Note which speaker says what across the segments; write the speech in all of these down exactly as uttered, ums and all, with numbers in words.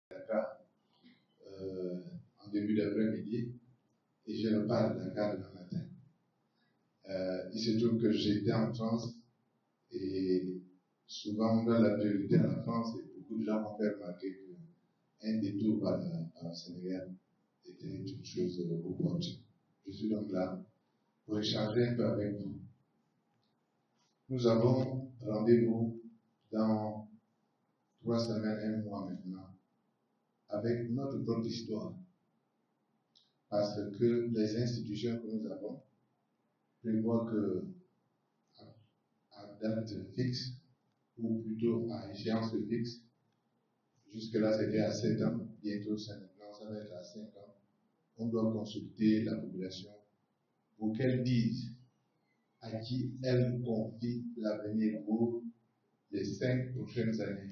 Speaker 1: Dakar euh, en début d'après-midi et je repars de Dakar demain matin. Euh, il se trouve que j'étais en France et souvent on donne la priorité à la France et beaucoup de gens m'ont fait remarquer qu'un détour par le Sénégal était une chose opportune. Je suis donc là pour échanger un peu avec vous. Nous avons rendez-vous dans trois semaines, un mois maintenant, avec notre propre histoire. Parce que les institutions que nous avons prévoient que, à, à date fixe, ou plutôt à échéance fixe, jusque-là c'était à sept ans, bientôt maintenant ça va être à cinq ans, on doit consulter la population pour qu'elle dise à qui elle confie l'avenir pour les cinq prochaines années.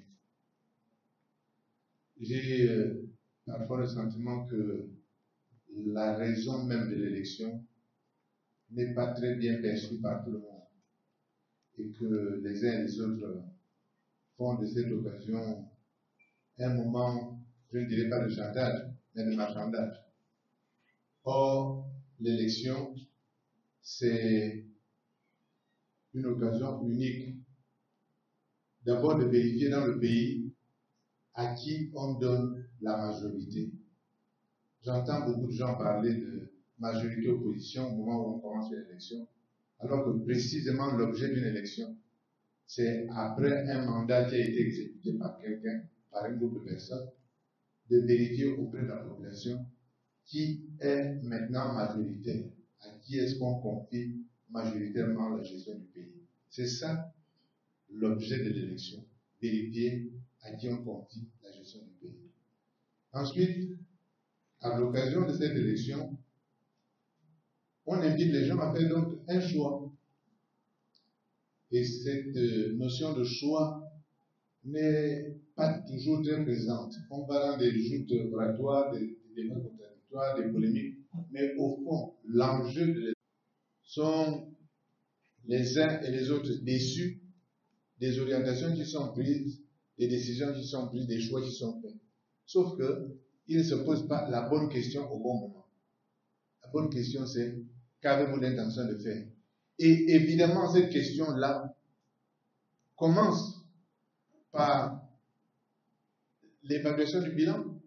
Speaker 1: J'ai euh, parfois le sentiment que la raison même de l'élection n'est pas très bien perçue par tout le monde et que les uns et les autres font de cette occasion un moment, je ne dirais pas de chantage, mais de marchandage. Or, l'élection, c'est une occasion unique d'abord de vérifier dans le pays à qui on donne la majorité. J'entends beaucoup de gens parler de majorité opposition au moment où on commence une élection, alors que précisément l'objet d'une élection, c'est après un mandat qui a été exécuté par quelqu'un, par un groupe de personnes, de vérifier auprès de la population qui est maintenant majoritaire, à qui est-ce qu'on confie majoritairement la gestion du pays. C'est ça l'objet de l'élection, vérifier à qui on confie la gestion du pays. Ensuite, à l'occasion de cette élection, on invite les gens à faire donc un choix. Et cette notion de choix n'est pas toujours très présente. On va dans des joutes oratoires, des débats contradictoires, des polémiques, mais au fond, l'enjeu de l'élection sont les uns et les autres déçus des orientations qui sont prises, des décisions qui sont prises, des choix qui sont faits. Sauf que il ne se pose pas la bonne question au bon moment. La bonne question, c'est qu'avez-vous l'intention de faire? Et évidemment, cette question-là commence par l'évaluation du bilan.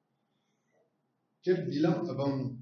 Speaker 1: Quel bilan avons-nous?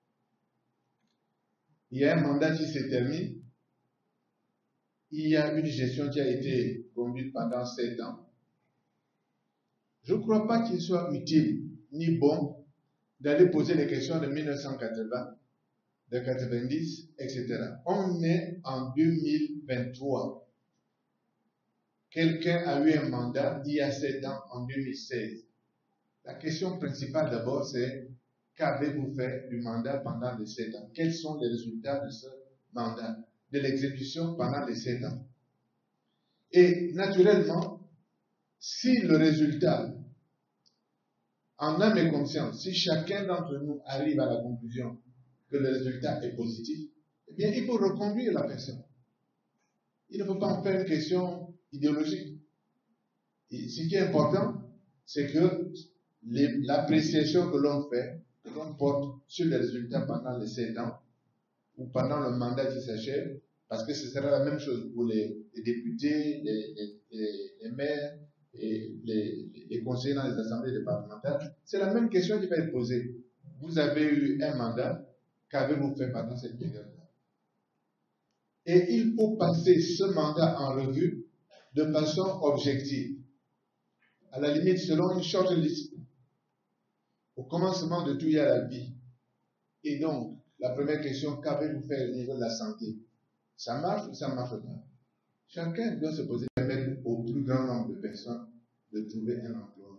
Speaker 1: Il y a un mandat qui se termine. Il y a une gestion qui a été conduite pendant sept ans. Je ne crois pas qu'il soit utile ni bon d'aller poser les questions de mille neuf cent quatre-vingts, de quatre-vingt-dix, et cetera. On est en deux mille vingt-trois. Quelqu'un a eu un mandat il y a sept ans, en deux mille seize. La question principale d'abord, c'est qu'avez-vous fait du mandat pendant les sept ans? Quels sont les résultats de ce mandat, de l'exécution pendant les sept ans? Et naturellement, si le résultat, en âme et conscience, si chacun d'entre nous arrive à la conclusion que le résultat est positif, eh bien, il faut reconduire la personne. Il ne faut pas en faire une question idéologique. Et ce qui est important, c'est que l'appréciation que l'on fait, que l'on porte sur les résultats pendant les sept ans, ou pendant le mandat qui s'achève, parce que ce sera la même chose pour les, les députés, les, les, les, les maires, et les, les conseillers dans les assemblées départementales, c'est la même question qui va être posée. Vous avez eu un mandat, qu'avez-vous fait pendant cette période-là? Et il faut passer ce mandat en revue de façon objective. À la limite, selon une short list. Au commencement de tout, il y a la vie. Et donc, la première question, qu'avez-vous fait au niveau de la santé? Ça marche ou ça ne marche pas? Chacun doit se poser, permettre au plus grand nombre de personnes de trouver un emploi.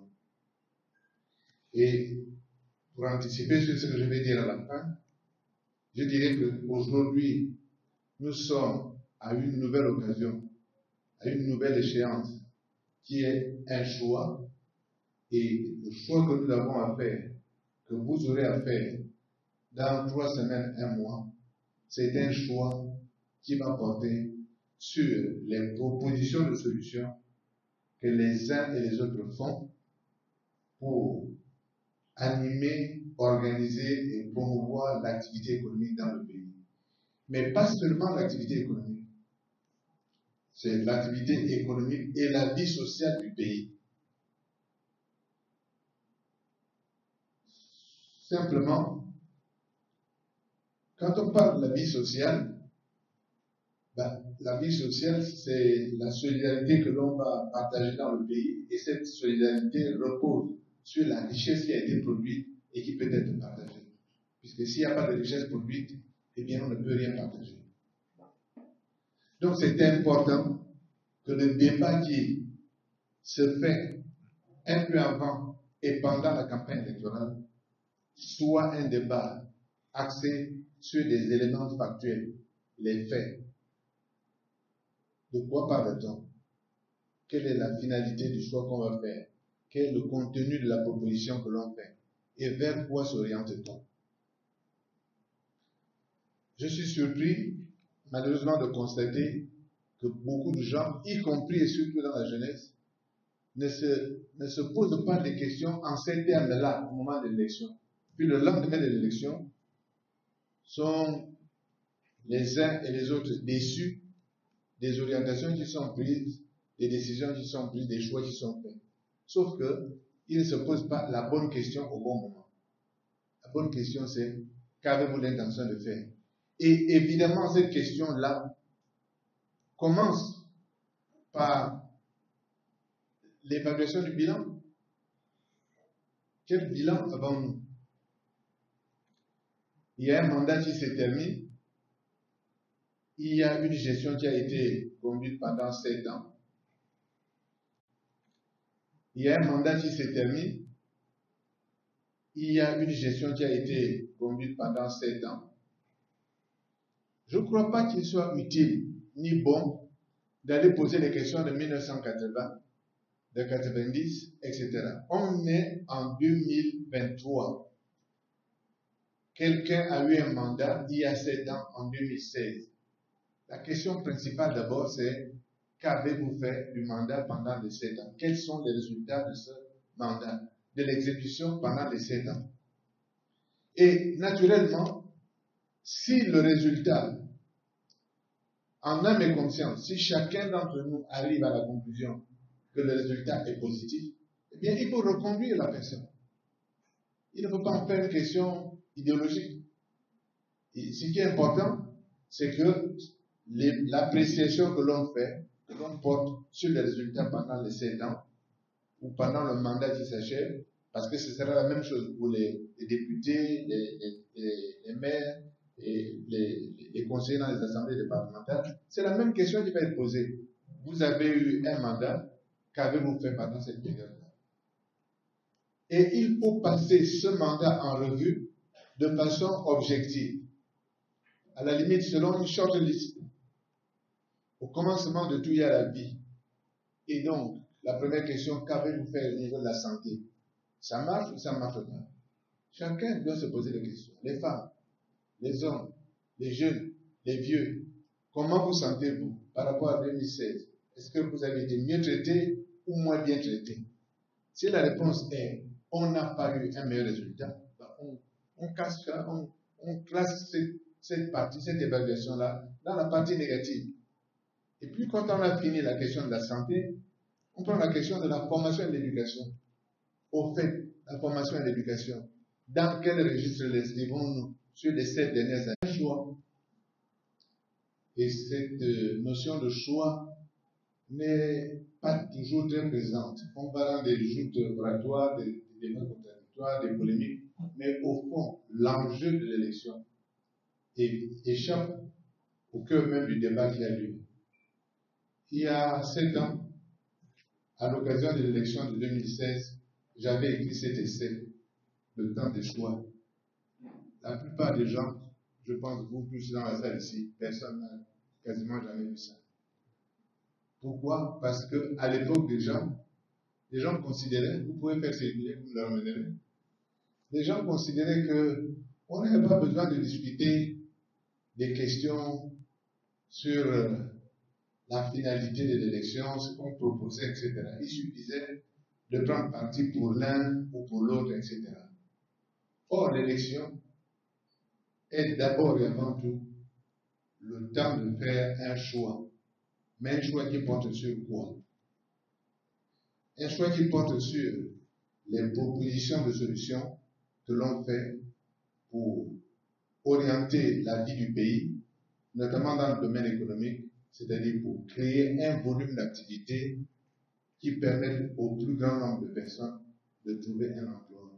Speaker 1: Et pour anticiper sur ce que je vais dire à la fin, je dirais qu'aujourd'hui, nous sommes à une nouvelle occasion, à une nouvelle échéance, qui est un choix. Et le choix que nous avons à faire, que vous aurez à faire dans trois semaines, un mois, c'est un choix qui va porter sur les propositions de solutions que les uns et les autres font, pour animer, organiser et promouvoir l'activité économique dans le pays. Mais pas seulement l'activité économique. C'est l'activité économique et la vie sociale du pays. Simplement, quand on parle de la vie sociale, ben, la vie sociale, c'est la solidarité que l'on va partager dans le pays, et cette solidarité repose sur la richesse qui a été produite et qui peut être partagée. Puisque s'il n'y a pas de richesse produite, eh bien on ne peut rien partager. Donc c'est important que le débat qui se fait un peu avant et pendant la campagne électorale soit un débat axé sur des éléments factuels, les faits. De quoi parle-t-on? Quelle est la finalité du choix qu'on va faire? Quel est le contenu de la proposition que l'on fait? Et vers quoi s'oriente-t-on? Je suis surpris, malheureusement, de constater que beaucoup de gens, y compris et surtout dans la jeunesse, ne se, ne se posent pas des questions en ces termes-là au moment de l'élection. Puis le lendemain de l'élection, sont les uns et les autres déçus des orientations qui sont prises, des décisions qui sont prises, des choix qui sont faits. Sauf qu'ils ne se posent pas la bonne question au bon moment. La bonne question, c'est qu'avez-vous l'intention de faire? Et évidemment, cette question-là commence par l'évaluation du bilan. Quel bilan avons-nous? Il y a un mandat qui se termine. Il y a une gestion qui a été conduite pendant sept ans. Il y a un mandat qui se termine. Il y a une gestion qui a été conduite pendant sept ans. Je ne crois pas qu'il soit utile ni bon d'aller poser des questions de mille neuf cent quatre-vingts, de quatre-vingt-dix, et cetera. On est en deux mille vingt-trois. Quelqu'un a eu un mandat il y a sept ans, en deux mille seize. La question principale d'abord, c'est qu'avez-vous fait du mandat pendant les sept ans? Quels sont les résultats de ce mandat, de l'exécution pendant les sept ans? Et naturellement, si le résultat, en âme et conscience, si chacun d'entre nous arrive à la conclusion que le résultat est positif, eh bien, il faut reconduire la personne. Il ne faut pas en faire une question idéologique. Et ce qui est important, c'est que l'appréciation que l'on fait, que l'on porte sur les résultats pendant les sept ans, ou pendant le mandat qui s'achève, parce que ce sera la même chose pour les, les députés, les, les, les, les maires, et les, les conseillers dans les assemblées départementales, c'est la même question qui va être posée. Vous avez eu un mandat, qu'avez-vous fait pendant cette période-là? Et il faut passer ce mandat en revue de façon objective. À la limite, selon une short list. Au commencement de tout, il y a la vie. Et donc, la première question, qu'avez-vous fait au niveau de la santé? Ça marche ou ça ne marche pas? Chacun doit se poser des questions. Les femmes, les hommes, les jeunes, les vieux, comment vous sentez-vous par rapport à deux mille seize? Est-ce que vous avez été mieux traité ou moins bien traité? Si la réponse est on n'a pas eu un meilleur résultat, on, on, casse, on, on classe cette, cette partie, cette évaluation-là dans la partie négative. Et puis quand on a fini la question de la santé, on prend la question de la formation et de l'éducation. Au fait, la formation et l'éducation, dans quel registre les inscrivons-nous sur les sept dernières années? Choix. Et cette euh, notion de choix n'est pas toujours très présente. On va dans des joutes oratoires, des, des débats contradictoires, des polémiques, mais au fond, l'enjeu de l'élection échappe au cœur même du débat qui a lieu. Il y a sept ans, à l'occasion de l'élection de deux mille seize, j'avais écrit cet essai, Le temps des choix. La plupart des gens, je pense vous tous dans la salle ici, personne n'a quasiment jamais vu ça. Pourquoi? Parce qu'à l'époque déjà, les gens considéraient, vous pouvez faire circuler, vous me le ramènerez, les gens considéraient qu'on n'avait pas besoin de discuter des questions sur la finalité de l'élection, ce qu'on proposait, et cetera. Il suffisait de prendre parti pour l'un ou pour l'autre, et cetera. Or, l'élection est d'abord et avant tout le temps de faire un choix. Mais un choix qui porte sur quoi? Un choix qui porte sur les propositions de solutions que l'on fait pour orienter la vie du pays, notamment dans le domaine économique, c'est-à-dire pour créer un volume d'activité qui permette au plus grand nombre de personnes de trouver un emploi.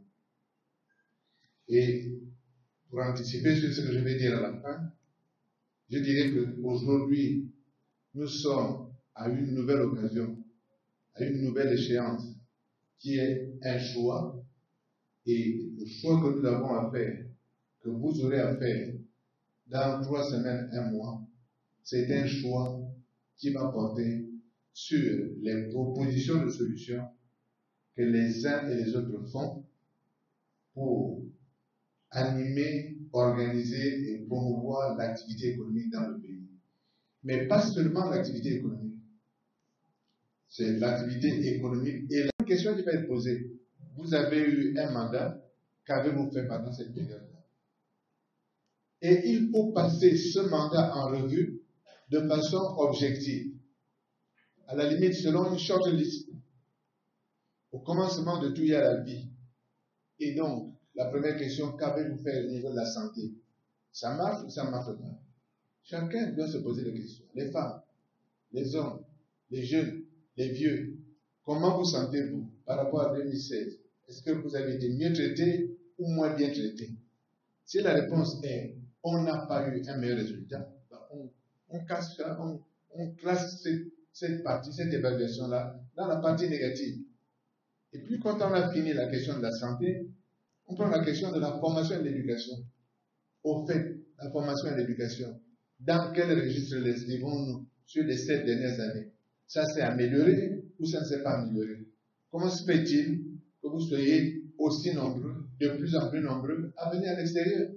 Speaker 1: Et pour anticiper sur ce que je vais dire à la fin, je dirais qu'aujourd'hui, nous sommes à une nouvelle occasion, à une nouvelle échéance, qui est un choix, et le choix que nous avons à faire, que vous aurez à faire dans trois semaines, un mois, c'est un choix qui va porter sur les propositions de solutions que les uns et les autres font pour animer, organiser et promouvoir l'activité économique dans le pays. Mais pas seulement l'activité économique. C'est l'activité économique. Et la question qui va être posée, vous avez eu un mandat, qu'avez-vous fait pendant cette période-là? Et il faut passer ce mandat en revue de façon objective. À la limite, selon une short list. Au commencement de tout, il y a la vie. Et donc, la première question, qu'avez-vous fait au niveau de la santé? Ça marche ou ça ne marche pas? Chacun doit se poser des questions. Les femmes, les hommes, les jeunes, les vieux, comment vous sentez-vous par rapport à deux mille seize? Est-ce que vous avez été mieux traité ou moins bien traité? Si la réponse est on n'a pas eu un meilleur résultat, on, on casse ça, on, on classe cette, cette partie, cette évaluation-là, dans la partie négative. Et puis quand on a fini la question de la santé, on prend la question de la formation et de l'éducation. Au fait, la formation et l'éducation, dans quel registre les inscrivons-nous sur les sept dernières années? Ça s'est amélioré ou ça ne s'est pas amélioré? Comment se fait-il que vous soyez aussi nombreux, de plus en plus nombreux, à venir à l'extérieur?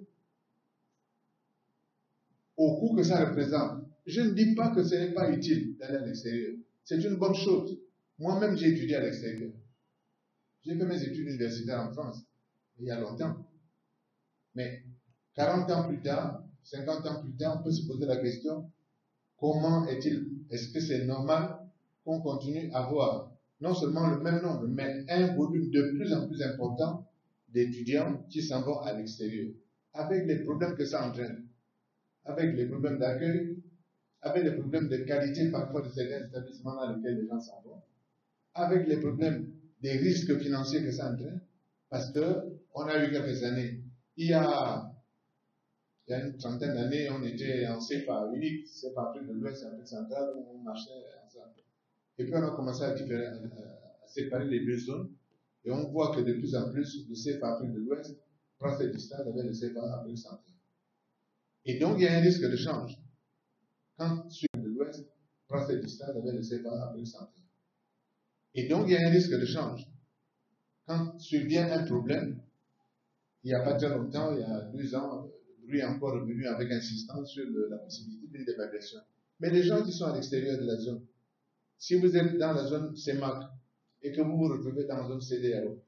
Speaker 1: Au coût que ça représente. Je ne dis pas que ce n'est pas utile d'aller à l'extérieur. C'est une bonne chose. Moi-même, j'ai étudié à l'extérieur. J'ai fait mes études universitaires en France, il y a longtemps. Mais quarante ans plus tard, cinquante ans plus tard, on peut se poser la question, comment est-il, est-ce que c'est normal qu'on continue à avoir non seulement le même nombre, mais un volume de plus en plus important d'étudiants qui s'en vont à l'extérieur, avec les problèmes que ça entraîne, avec les problèmes d'accueil, avec les problèmes de qualité parfois de certains établissements dans lesquels les gens s'en vont, avec les problèmes des risques financiers que ça entraîne, parce qu'on a eu quelques années, il y a, il y a une trentaine d'années, on était en C F A unique, C F A Afrique de l'Ouest, Afrique centrale, où on marchait ensemble. Et puis on a commencé à, différer, à, à séparer les deux zones, et on voit que de plus en plus, le C F A Afrique de l'Ouest prend ses distances avec le C F A Afrique centrale. Et donc il y a un risque de change. Quand celui de l'Ouest prend ses distances avec le C F A Afrique centrale. Et donc il y a un risque de change. Quand survient un problème, il n'y a pas très longtemps, il y a deux ans, lui est encore revenu avec insistance sur le, la possibilité d'une dévaluation. Mais les gens qui sont à l'extérieur de la zone, si vous êtes dans la zone C E M A C et que vous vous retrouvez dans la zone C D A O,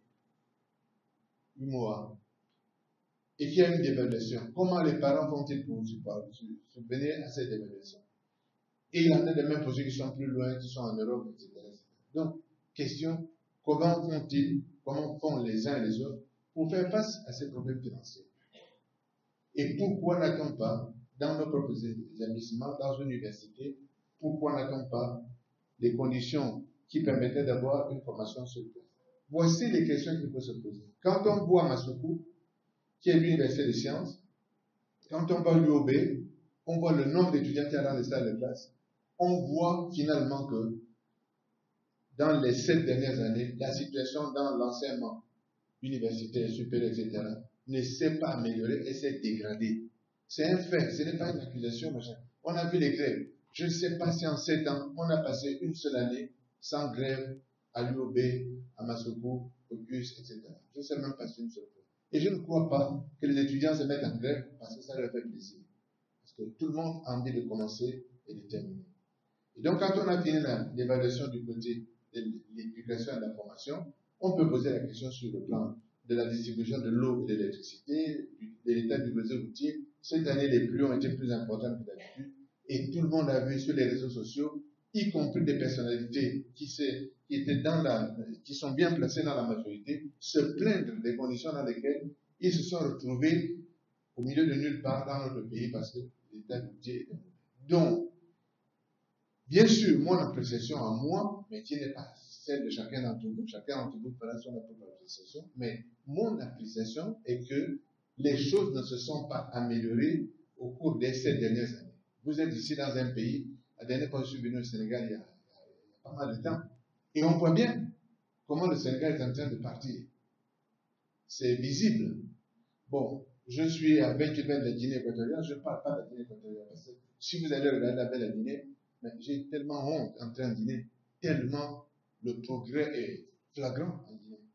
Speaker 1: U M O A, et qu'il y a une dévaluation, comment les parents vont-ils pour subvenir à cette dévaluation? Et il y en a des mêmes projets qui sont plus loin, qui sont en Europe, et cetera. Donc, question, comment font-ils, comment font les uns et les autres pour faire face à ces problèmes financiers? Et pourquoi n'a-t-on pas, dans nos propres établissements, dans une université, pourquoi n'a-t-on pas des conditions qui permettraient d'avoir une formation sur place? Voici les questions qu'il faut se poser. Quand on voit Massokou, qui est l'université des sciences, quand on va à l'U O B, on voit le nombre d'étudiants qui y a dans les salles de classe, on voit finalement que dans les sept dernières années, la situation dans l'enseignement universitaire, supérieur, et cetera, ne s'est pas améliorée et s'est dégradée. C'est un fait, ce n'est pas une accusation, machin. On a vu les grèves. Je ne sais pas si en sept ans, on a passé une seule année sans grève à l'U O B, à Massokou, au C U S, et cetera. Je ne sais même pas si une seule fois. Et je ne crois pas que les étudiants se mettent en grève parce que ça leur fait plaisir. Parce que tout le monde a envie de commencer et de terminer. Et donc, quand on a fini l'évaluation du côté de l'éducation et de la formation, On peut poser la question sur le plan de la distribution de l'eau et de l'électricité, de l'état du réseau routier. Cette année, les pluies ont été plus importantes que d'habitude. Et tout le monde a vu sur les réseaux sociaux, y compris des personnalités qui, qui, étaient dans la, qui sont bien placées dans la majorité, se plaindre des conditions dans lesquelles ils se sont retrouvés au milieu de nulle part dans notre pays parce que l'état routier est mauvais. Donc, bien sûr, mon appréciation à moi, mais qui n'est pas celle de chacun d'entre vous, chacun d'entre vous fera son propre appréciation, mais mon appréciation est que les choses ne se sont pas améliorées au cours des sept dernières années. Vous êtes ici dans un pays, la dernière fois que je suis venu au Sénégal, il y a, il y a pas mal de temps, et on voit bien comment le Sénégal est en train de partir. C'est visible. Bon, je suis à vingt kilomètres de la Guinée équatoriale, je ne parle pas de la Guinée équatoriale, parce que si vous allez regarder la belle Guinée, mais j'ai tellement honte en train de Guinée, tellement le progrès est flagrant en Guinée.